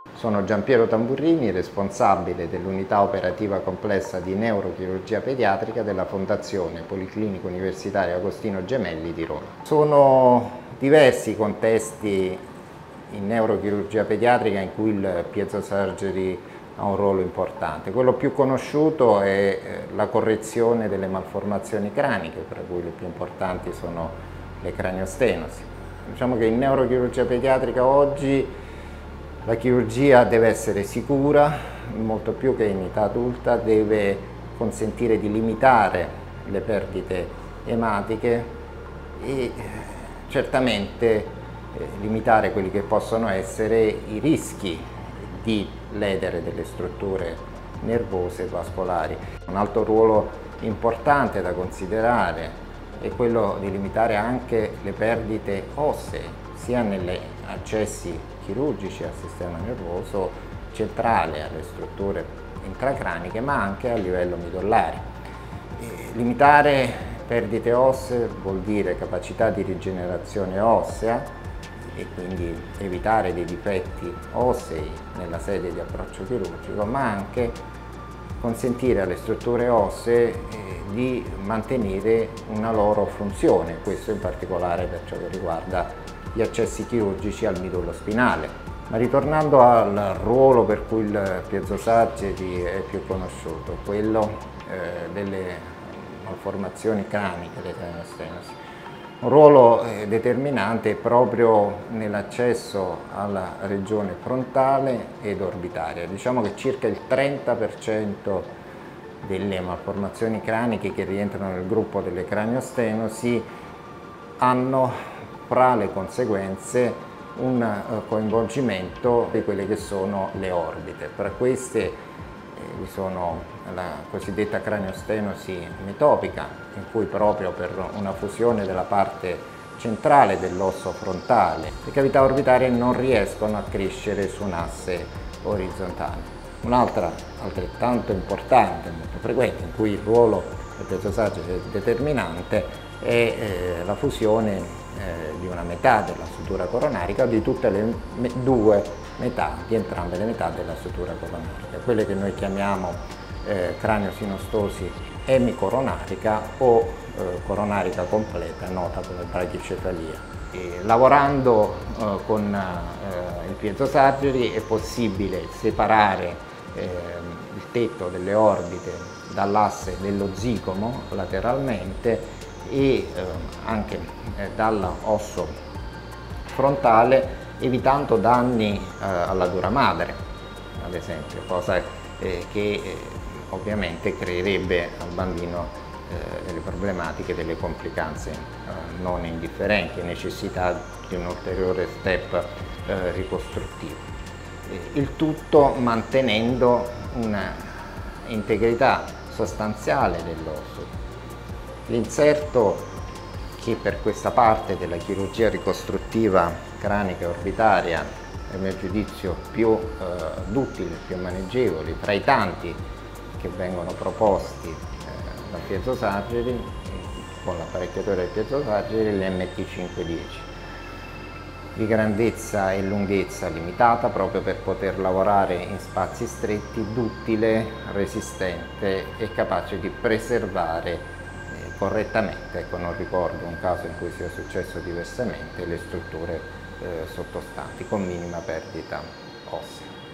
Sono Giampiero Tamburrini, responsabile dell'unità operativa complessa di neurochirurgia pediatrica della Fondazione Policlinico Universitario Agostino Gemelli di Roma. Sono diversi i contesti in neurochirurgia pediatrica in cui il piezosurgery ha un ruolo importante. Quello più conosciuto è la correzione delle malformazioni craniche, tra cui le più importanti sono le craniostenosi. Diciamo che in neurochirurgia pediatrica oggi la chirurgia deve essere sicura, molto più che in età adulta, deve consentire di limitare le perdite ematiche e certamente limitare quelli che possono essere i rischi di ledere delle strutture nervose e vascolari. Un altro ruolo importante da considerare è quello di limitare anche le perdite ossee, sia negli accessi chirurgici al sistema nervoso centrale, alle strutture intracraniche, ma anche a livello midollare. Limitare perdite ossee vuol dire capacità di rigenerazione ossea e quindi evitare dei difetti ossei nella sede di approccio chirurgico, ma anche consentire alle strutture ossee di mantenere una loro funzione, questo in particolare per ciò che riguarda gli accessi chirurgici al midollo spinale. Ma ritornando al ruolo per cui il piezosurgery è più conosciuto, quello delle malformazioni craniche, le craniostenosi. Un ruolo determinante proprio nell'accesso alla regione frontale ed orbitaria. Diciamo che circa il 30% delle malformazioni craniche che rientrano nel gruppo delle craniostenosi hanno fra le conseguenze un coinvolgimento di quelle che sono le orbite. Tra queste vi sono la cosiddetta craniostenosi metopica, in cui proprio per una fusione della parte centrale dell'osso frontale le cavità orbitarie non riescono a crescere su un asse orizzontale. Un'altra altrettanto importante, molto frequente, in cui il ruolo del piezosurgery è determinante, è la fusione di una metà della sutura coronarica o di tutte le due metà, di entrambe le metà della sutura coronarica, quelle che noi chiamiamo craniosinostosi emicoronarica o coronarica completa, nota come brachicefalia. Lavorando con il piezosurgery è possibile separare il tetto delle orbite dall'asse dello zigomo lateralmente e anche dall'osso frontale, evitando danni alla dura madre, ad esempio, cosa che ovviamente creerebbe al bambino delle problematiche, delle complicanze non indifferenti e necessità di un ulteriore step ricostruttivo. Il tutto mantenendo un'integrità sostanziale dell'osso. L'inserto, che per questa parte della chirurgia ricostruttiva cranica e orbitaria è a mio giudizio più duttile, più maneggevoli, tra i tanti che vengono proposti dal piezosurgery, con l'apparecchiatura del piezosurgery, l'MT510, di grandezza e lunghezza limitata proprio per poter lavorare in spazi stretti, duttile, resistente e capace di preservare correttamente, ecco, non ricordo un caso in cui sia successo diversamente, le strutture sottostanti con minima perdita ossea.